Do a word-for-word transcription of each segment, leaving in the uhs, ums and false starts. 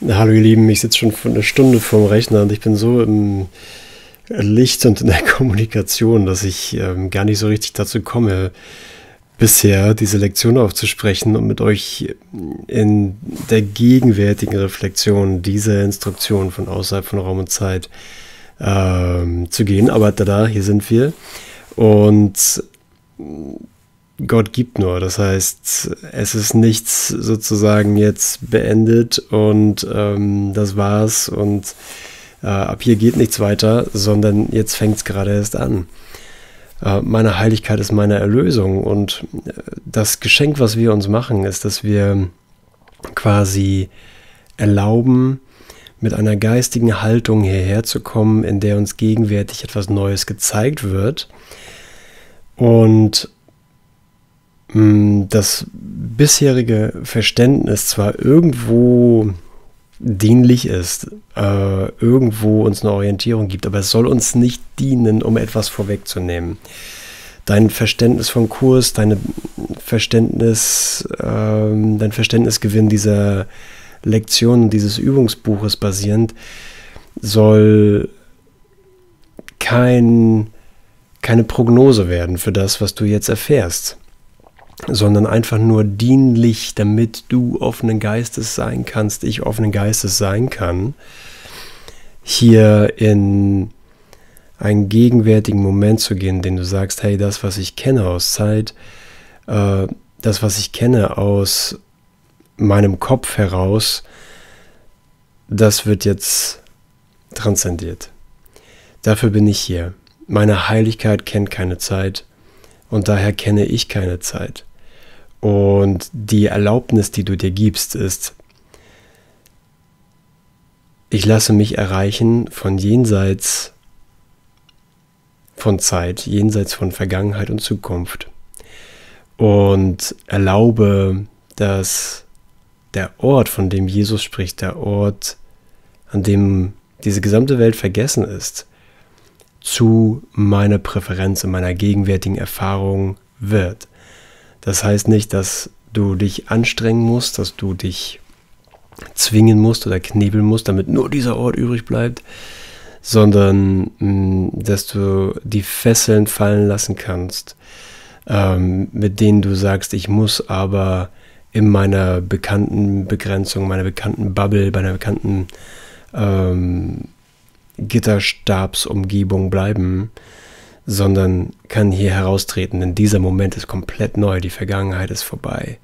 Hallo ihr Lieben, ich sitze schon vor einer Stunde vorm Rechner und ich bin so im Licht und in der Kommunikation, dass ich ähm, gar nicht so richtig dazu komme, bisher diese Lektion aufzusprechen und mit euch in der gegenwärtigen Reflexion dieser Instruktion von außerhalb von Raum und Zeit ähm, zu gehen. Aber tada, hier sind wir und Gott gibt nur, das heißt, es ist nichts sozusagen jetzt beendet und ähm, das war's und äh, ab hier geht nichts weiter, sondern jetzt fängt es gerade erst an. Äh, meine Heiligkeit ist meine Erlösung und das Geschenk, was wir uns machen, ist, dass wir quasi erlauben, mit einer geistigen Haltung hierher zu kommen, in der uns gegenwärtig etwas Neues gezeigt wird und das bisherige Verständnis zwar irgendwo dienlich ist, äh, irgendwo uns eine Orientierung gibt, aber es soll uns nicht dienen, um etwas vorwegzunehmen. Dein Verständnis vom Kurs, deine Verständnis, äh, dein Verständnisgewinn dieser Lektion, dieses Übungsbuches basierend, soll kein, keine Prognose werden für das, was du jetzt erfährst, sondern einfach nur dienlich, damit du offenen Geistes sein kannst, ich offenen Geistes sein kann, hier in einen gegenwärtigen Moment zu gehen, den du sagst, hey, das, was ich kenne aus Zeit, äh, das, was ich kenne aus meinem Kopf heraus, das wird jetzt transzendiert. Dafür bin ich hier. Meine Heiligkeit kennt keine Zeit und daher kenne ich keine Zeit. Und die Erlaubnis, die du dir gibst, ist, ich lasse mich erreichen von jenseits von Zeit, jenseits von Vergangenheit und Zukunft und erlaube, dass der Ort, von dem Jesus spricht, der Ort, an dem diese gesamte Welt vergessen ist, zu meiner Präferenz, in meiner gegenwärtigen Erfahrung wird. Das heißt nicht, dass du dich anstrengen musst, dass du dich zwingen musst oder knebeln musst, damit nur dieser Ort übrig bleibt, sondern mh, dass du die Fesseln fallen lassen kannst, ähm, mit denen du sagst, ich muss aber in meiner bekannten Begrenzung, meiner bekannten Bubble, meiner bekannten ähm, Gitterstabsumgebung bleiben, sondern kann hier heraustreten, denn dieser Moment ist komplett neu, die Vergangenheit ist vorbei.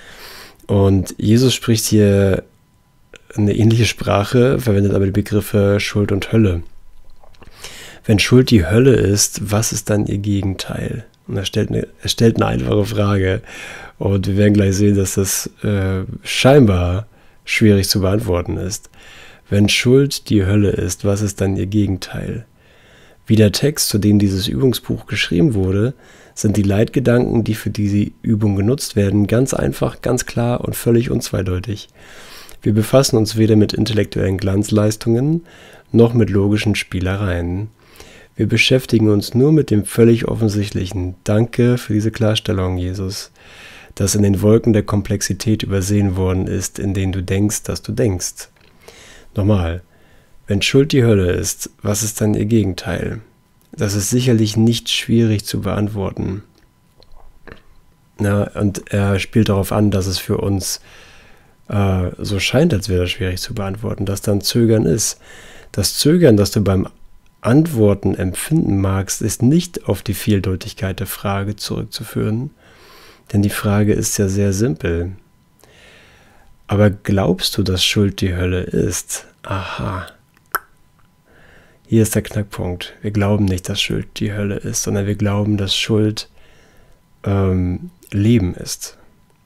Und Jesus spricht hier eine ähnliche Sprache, verwendet aber die Begriffe Schuld und Hölle. Wenn Schuld die Hölle ist, was ist dann ihr Gegenteil? Und er stellt eine, er stellt eine einfache Frage und wir werden gleich sehen, dass das äh, scheinbar schwierig zu beantworten ist. Wenn Schuld die Hölle ist, was ist dann ihr Gegenteil? Wie der Text, zu dem dieses Übungsbuch geschrieben wurde, sind die Leitgedanken, die für diese Übung genutzt werden, ganz einfach, ganz klar und völlig unzweideutig. Wir befassen uns weder mit intellektuellen Glanzleistungen noch mit logischen Spielereien. Wir beschäftigen uns nur mit dem völlig Offensichtlichen. Danke für diese Klarstellung, Jesus, das in den Wolken der Komplexität übersehen worden ist, in denen du denkst, dass du denkst. Nochmal. Wenn Schuld die Hölle ist, was ist dann ihr Gegenteil? Das ist sicherlich nicht schwierig zu beantworten. Na, und er spielt darauf an, dass es für uns äh, so scheint, als wäre das schwierig zu beantworten, dass dann Zögern ist. Das Zögern, das du beim Antworten empfinden magst, ist nicht auf die Vieldeutigkeit der Frage zurückzuführen, denn die Frage ist ja sehr simpel. Aber glaubst du, dass Schuld die Hölle ist? Aha. Hier ist der Knackpunkt. Wir glauben nicht, dass Schuld die Hölle ist, sondern wir glauben, dass Schuld ähm, Leben ist.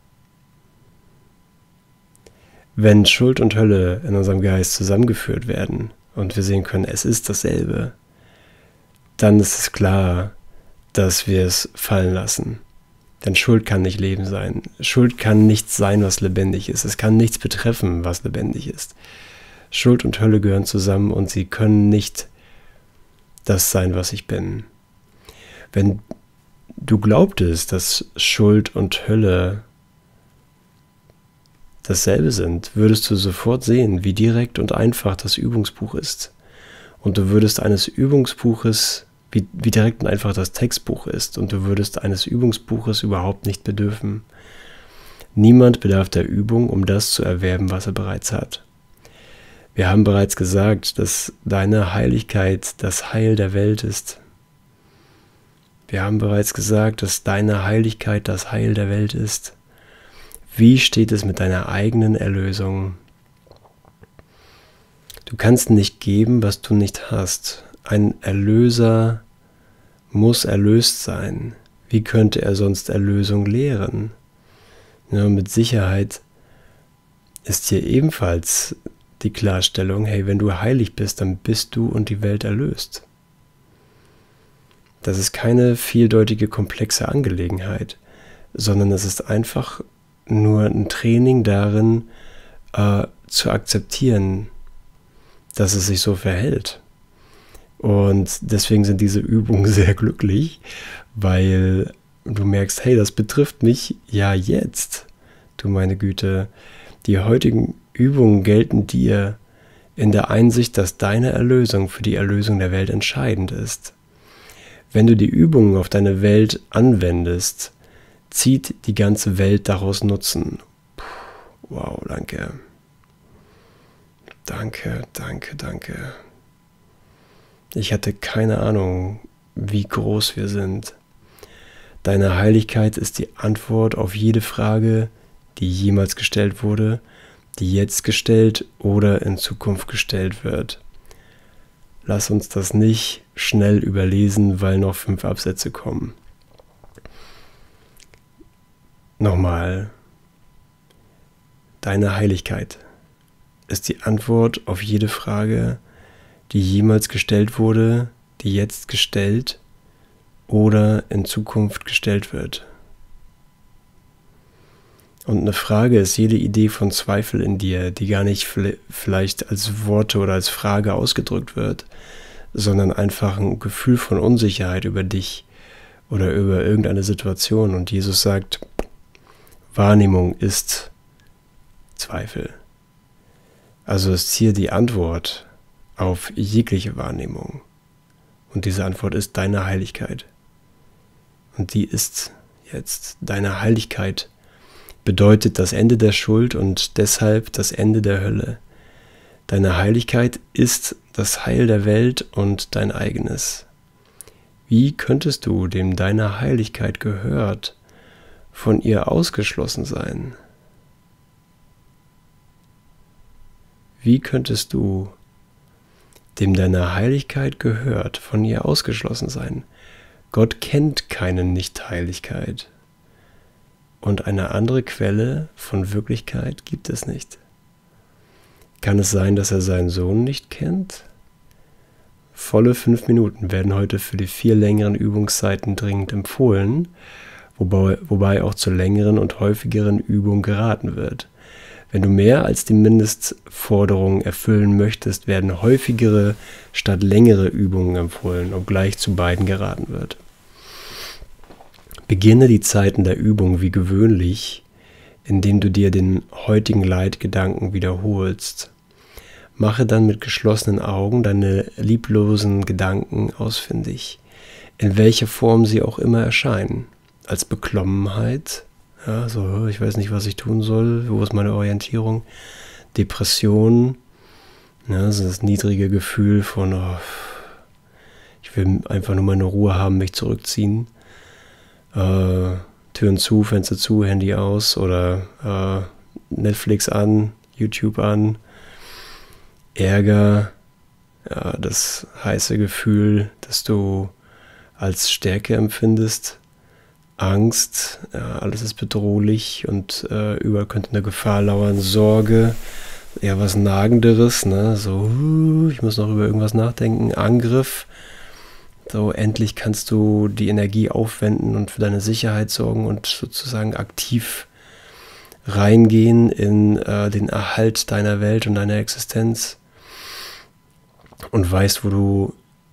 Wenn Schuld und Hölle in unserem Geist zusammengeführt werden und wir sehen können, es ist dasselbe, dann ist es klar, dass wir es fallen lassen. Denn Schuld kann nicht Leben sein. Schuld kann nichts sein, was lebendig ist. Es kann nichts betreffen, was lebendig ist. Schuld und Hölle gehören zusammen und sie können nicht das sein, was ich bin. Wenn du glaubtest, dass Schuld und Hölle dasselbe sind, würdest du sofort sehen, wie direkt und einfach das Übungsbuch ist. Und du würdest eines Übungsbuches, wie, wie direkt und einfach das Textbuch ist, und du würdest eines Übungsbuches überhaupt nicht bedürfen. Niemand bedarf der Übung, um das zu erwerben, was er bereits hat. Wir haben bereits gesagt, dass deine Heiligkeit das Heil der Welt ist. Wir haben bereits gesagt, dass deine Heiligkeit das Heil der Welt ist. Wie steht es mit deiner eigenen Erlösung? Du kannst nicht geben, was du nicht hast. Ein Erlöser muss erlöst sein. Wie könnte er sonst Erlösung lehren? Ja, mit Sicherheit ist hier ebenfalls die Klarstellung, hey, wenn du heilig bist, dann bist du und die Welt erlöst. Das ist keine vieldeutige, komplexe Angelegenheit, sondern es ist einfach nur ein Training darin, äh, zu akzeptieren, dass es sich so verhält. Und deswegen sind diese Übungen sehr glücklich, weil du merkst, hey, das betrifft mich ja jetzt. Du meine Güte, die heutigen Übungen gelten dir in der Einsicht, dass deine Erlösung für die Erlösung der Welt entscheidend ist. Wenn du die Übungen auf deine Welt anwendest, zieht die ganze Welt daraus Nutzen. Puh, wow, danke. Danke, danke, danke. Ich hatte keine Ahnung, wie groß wir sind. Deine Heiligkeit ist die Antwort auf jede Frage, die jemals gestellt wurde, die jetzt gestellt oder in Zukunft gestellt wird. Lass uns das nicht schnell überlesen, weil noch fünf Absätze kommen. Nochmal. Deine Heiligkeit ist die Antwort auf jede Frage, die jemals gestellt wurde, die jetzt gestellt oder in Zukunft gestellt wird. Und eine Frage ist jede Idee von Zweifel in dir, die gar nicht vielleicht als Worte oder als Frage ausgedrückt wird, sondern einfach ein Gefühl von Unsicherheit über dich oder über irgendeine Situation. Und Jesus sagt, Wahrnehmung ist Zweifel. Also ist hier die Antwort auf jegliche Wahrnehmung. Und diese Antwort ist deine Heiligkeit. Und die ist jetzt deine Heiligkeit. Bedeutet das Ende der Schuld und deshalb das Ende der Hölle. Deine Heiligkeit ist das Heil der Welt und dein eigenes. Wie könntest du, dem deine Heiligkeit gehört, von ihr ausgeschlossen sein? Wie könntest du, dem deine Heiligkeit gehört, von ihr ausgeschlossen sein? Gott kennt keine Nichtheiligkeit. Und eine andere Quelle von Wirklichkeit gibt es nicht. Kann es sein, dass er seinen Sohn nicht kennt? Volle fünf Minuten werden heute für die vier längeren Übungszeiten dringend empfohlen, wobei, wobei auch zur längeren und häufigeren Übung geraten wird. Wenn du mehr als die Mindestforderungen erfüllen möchtest, werden häufigere statt längere Übungen empfohlen, obgleich zu beiden geraten wird. Beginne die Zeiten der Übung wie gewöhnlich, indem du dir den heutigen Leitgedanken wiederholst. Mache dann mit geschlossenen Augen deine lieblosen Gedanken ausfindig, in welcher Form sie auch immer erscheinen. Als Beklommenheit, ja, so, ich weiß nicht, was ich tun soll, wo ist meine Orientierung, Depression, ja, also das niedrige Gefühl von, oh, ich will einfach nur meine Ruhe haben, mich zurückziehen. Äh, Türen zu, Fenster zu, Handy aus oder äh, Netflix an, YouTube an, Ärger, ja, das heiße Gefühl, das du als Stärke empfindest, Angst, ja, alles ist bedrohlich und äh, überall könnte eine Gefahr lauern, Sorge, eher was Nagenderes, ne? So, uh, ich muss noch über irgendwas nachdenken, Angriff, so, endlich kannst du die Energie aufwenden und für deine Sicherheit sorgen und sozusagen aktiv reingehen in äh, den Erhalt deiner Welt und deiner Existenz und weißt, wo du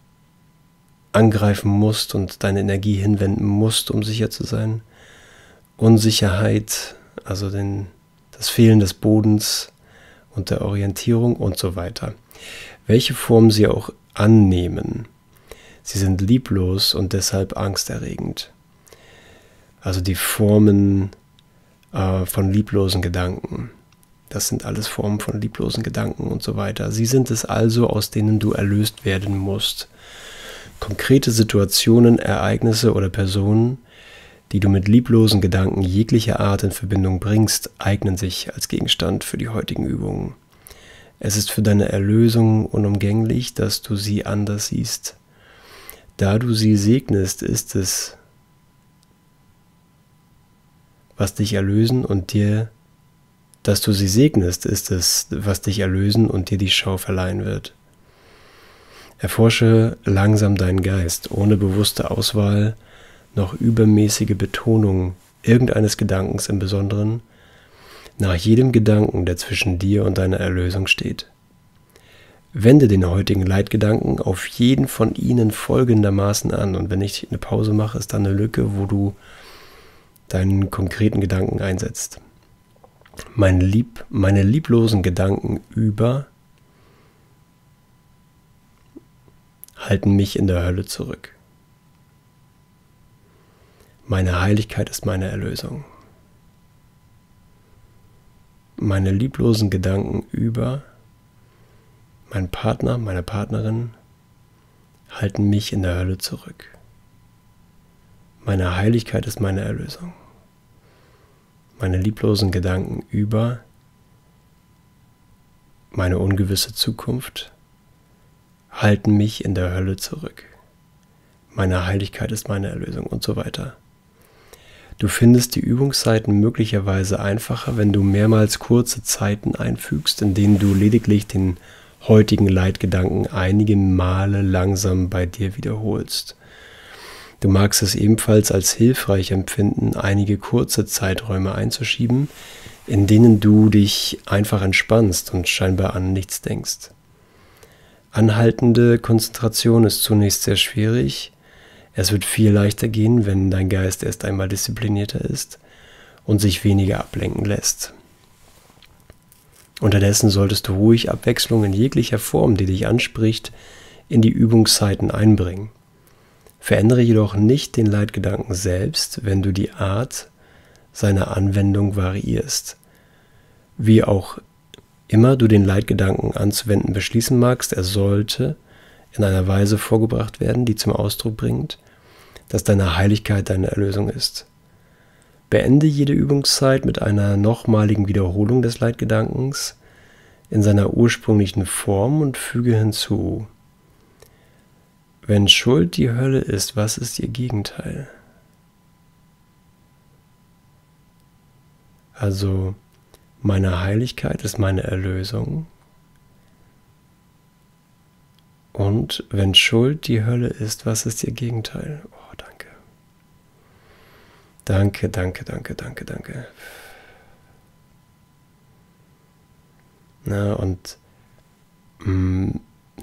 angreifen musst und deine Energie hinwenden musst, um sicher zu sein. Unsicherheit, also den, das Fehlen des Bodens und der Orientierung und so weiter. Welche Form sie auch annehmen, sie sind lieblos und deshalb angsterregend. Also die Formen äh, von lieblosen Gedanken. Das sind alles Formen von lieblosen Gedanken und so weiter. Sie sind es also, aus denen du erlöst werden musst. Konkrete Situationen, Ereignisse oder Personen, die du mit lieblosen Gedanken jeglicher Art in Verbindung bringst, eignen sich als Gegenstand für die heutigen Übungen. Es ist für deine Erlösung unumgänglich, dass du sie anders siehst. Da du sie segnest, ist es, was dich erlösen und dir, dass du sie segnest, ist es, was dich erlösen und dir die Schau verleihen wird. Erforsche langsam deinen Geist, ohne bewusste Auswahl, noch übermäßige Betonung irgendeines Gedankens im Besonderen, nach jedem Gedanken, der zwischen dir und deiner Erlösung steht. Wende den heutigen Leitgedanken auf jeden von ihnen folgendermaßen an, und wenn ich eine Pause mache, ist da eine Lücke, wo du deinen konkreten Gedanken einsetzt. Mein Lieb, meine lieblosen Gedanken über halten mich in der Hölle zurück. Meine Heiligkeit ist meine Erlösung. Meine lieblosen Gedanken über meinen Partner, meine Partnerin halten mich in der Hölle zurück. Meine Heiligkeit ist meine Erlösung. Meine lieblosen Gedanken über meine ungewisse Zukunft halten mich in der Hölle zurück. Meine Heiligkeit ist meine Erlösung und so weiter. Du findest die Übungszeiten möglicherweise einfacher, wenn du mehrmals kurze Zeiten einfügst, in denen du lediglich den heutigen Leitgedanken einige Male langsam bei dir wiederholst. Du magst es ebenfalls als hilfreich empfinden, einige kurze Zeiträume einzuschieben, in denen du dich einfach entspannst und scheinbar an nichts denkst. Anhaltende Konzentration ist zunächst sehr schwierig. Es wird viel leichter gehen, wenn dein Geist erst einmal disziplinierter ist und sich weniger ablenken lässt. Unterdessen solltest du ruhig Abwechslung in jeglicher Form, die dich anspricht, in die Übungszeiten einbringen. Verändere jedoch nicht den Leitgedanken selbst, wenn du die Art seiner Anwendung variierst. Wie auch immer du den Leitgedanken anzuwenden beschließen magst, er sollte in einer Weise vorgebracht werden, die zum Ausdruck bringt, dass deine Heiligkeit deine Erlösung ist. Beende jede Übungszeit mit einer nochmaligen Wiederholung des Leitgedankens in seiner ursprünglichen Form und füge hinzu: Wenn Schuld die Hölle ist, was ist ihr Gegenteil? Also, meine Heiligkeit ist meine Erlösung. Und wenn Schuld die Hölle ist, was ist ihr Gegenteil? Oh, danke. Danke, danke, danke, danke, danke. Na, und mh,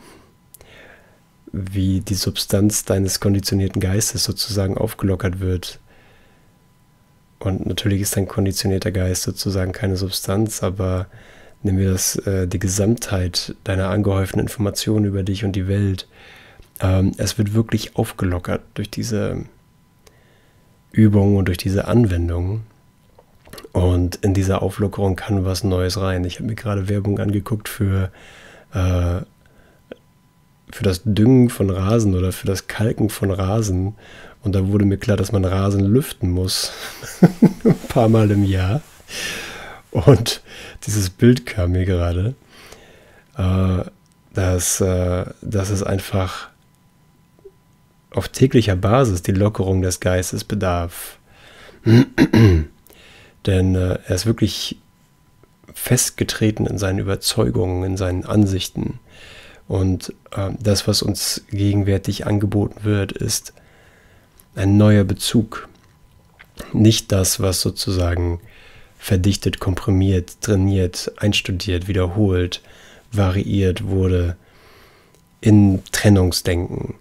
wie die Substanz deines konditionierten Geistes sozusagen aufgelockert wird. Und natürlich ist dein konditionierter Geist sozusagen keine Substanz, aber nehmen wir das, äh, die Gesamtheit deiner angehäuften Informationen über dich und die Welt. Ähm, es wird wirklich aufgelockert durch diese Übung und durch diese Anwendung. Und in dieser Auflockerung kann was Neues rein. Ich habe mir gerade Werbung angeguckt für, äh, für das Düngen von Rasen oder für das Kalken von Rasen. Und da wurde mir klar, dass man Rasen lüften muss. Ein paar Mal im Jahr. Und dieses Bild kam mir gerade, äh, dass, äh, dass es einfach auf täglicher Basis die Lockerung des Geistes bedarf. Denn äh, er ist wirklich festgetreten in seinen Überzeugungen, in seinen Ansichten. Und äh, das, was uns gegenwärtig angeboten wird, ist ein neuer Bezug. Nicht das, was sozusagen verdichtet, komprimiert, trainiert, einstudiert, wiederholt, variiert wurde in Trennungsdenken,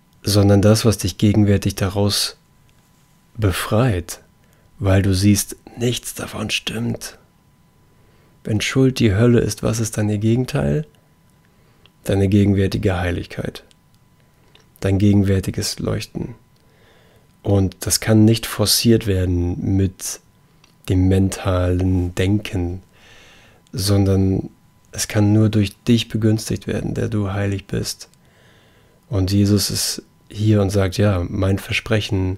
sondern das, was dich gegenwärtig daraus befreit, weil du siehst, Nichts davon stimmt. Wenn Schuld die Hölle ist, was ist dann ihr Gegenteil? Deine gegenwärtige Heiligkeit. Dein gegenwärtiges Leuchten. Und das kann nicht forciert werden mit dem mentalen Denken, sondern es kann nur durch dich begünstigt werden, der du heilig bist. Und Jesus ist hier und sagt, ja, mein Versprechen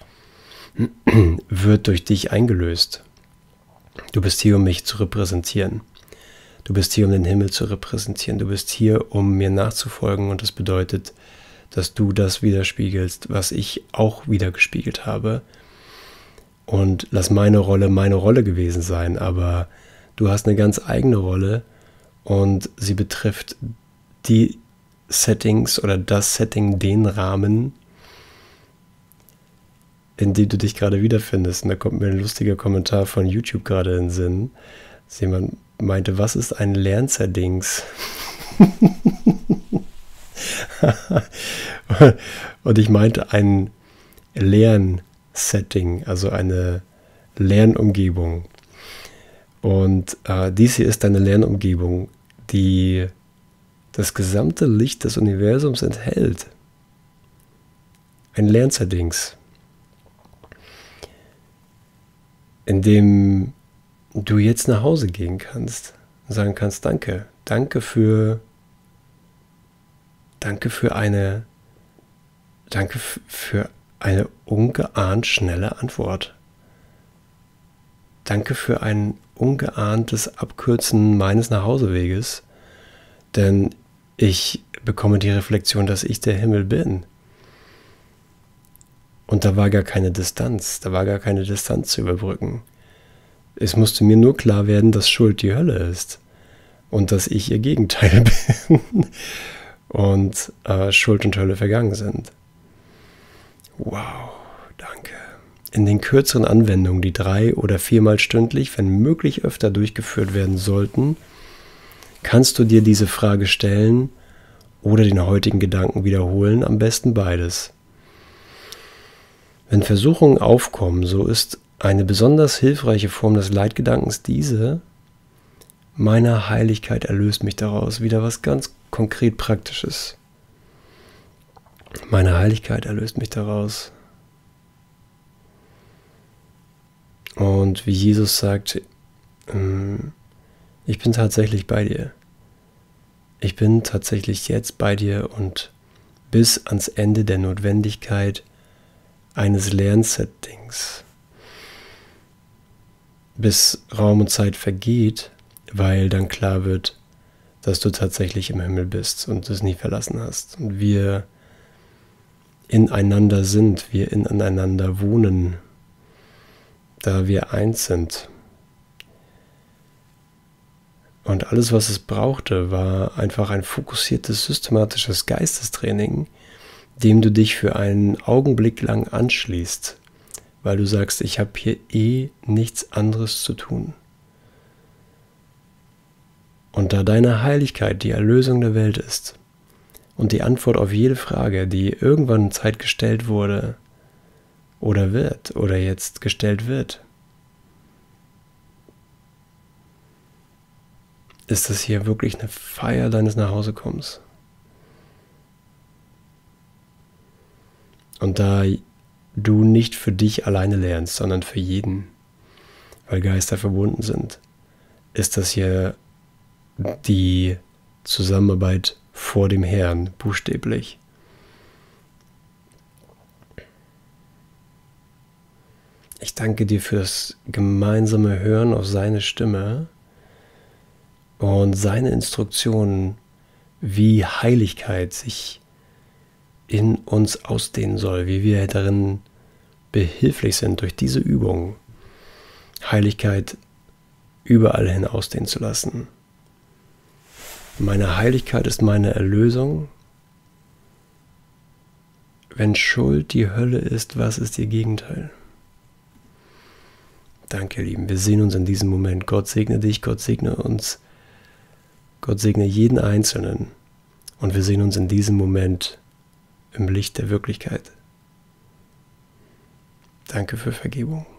wird durch dich eingelöst. Du bist hier, um mich zu repräsentieren. Du bist hier, um den Himmel zu repräsentieren. Du bist hier, um mir nachzufolgen. Und das bedeutet, dass du das widerspiegelst, was ich auch widergespiegelt habe. Und lass meine Rolle meine Rolle gewesen sein. Aber du hast eine ganz eigene Rolle und sie betrifft die Settings oder das Setting, den Rahmen, in dem du dich gerade wiederfindest. Und da kommt mir ein lustiger Kommentar von YouTube gerade in den Sinn. Dass jemand meinte, was ist ein Lernsettings? Und ich meinte ein Lernsetting, also eine Lernumgebung. Und äh, dies hier ist eine Lernumgebung, die das gesamte Licht des Universums enthält. Ein Lernsettings, in dem du jetzt nach Hause gehen kannst und sagen kannst, danke, danke für, danke für eine, danke für eine ungeahnt schnelle Antwort. Danke für ein ungeahntes Abkürzen meines Nachhauseweges, denn ich bekomme die Reflexion, dass ich der Himmel bin. Und da war gar keine Distanz, da war gar keine Distanz zu überbrücken. Es musste mir nur klar werden, dass Schuld die Hölle ist und dass ich ihr Gegenteil bin und äh, Schuld und Hölle vergangen sind. Wow, danke. In den kürzeren Anwendungen, die drei- oder viermal stündlich, wenn möglich öfter durchgeführt werden sollten, kannst du dir diese Frage stellen oder den heutigen Gedanken wiederholen, am besten beides. Wenn Versuchungen aufkommen, so ist eine besonders hilfreiche Form des Leitgedankens diese: Meine Heiligkeit erlöst mich daraus. Wieder was ganz konkret Praktisches. Meine Heiligkeit erlöst mich daraus. Und wie Jesus sagt, ich bin tatsächlich bei dir. Ich bin tatsächlich jetzt bei dir und bis ans Ende der Notwendigkeit eines Lernsettings. Bis Raum und Zeit vergeht, weil dann klar wird, dass du tatsächlich im Himmel bist und es nie verlassen hast. Und wir ineinander sind, wir ineinander wohnen, da wir eins sind. Und alles, was es brauchte, war einfach ein fokussiertes, systematisches Geistestraining, dem du dich für einen Augenblick lang anschließt, weil du sagst, ich habe hier eh nichts anderes zu tun. Und da deine Heiligkeit die Erlösung der Welt ist und die Antwort auf jede Frage, die irgendwann in Zeit gestellt wurde oder wird oder jetzt gestellt wird, ist das hier wirklich eine Feier deines Nachhausekommens. Und da du nicht für dich alleine lernst, sondern für jeden, weil Geister verbunden sind, ist das hier die Zusammenarbeit vor dem Herrn, buchstäblich. Ich danke dir für das gemeinsame Hören auf seine Stimme und seine Instruktionen, wie Heiligkeit sich in uns ausdehnen soll, wie wir darin behilflich sind, durch diese Übung Heiligkeit überall hin ausdehnen zu lassen. Meine Heiligkeit ist meine Erlösung. Wenn Schuld die Hölle ist, was ist ihr Gegenteil? Danke, ihr Lieben. Wir sehen uns in diesem Moment. Gott segne dich, Gott segne uns. Gott segne jeden Einzelnen. Und wir sehen uns in diesem Moment im Licht der Wirklichkeit. Danke für Vergebung.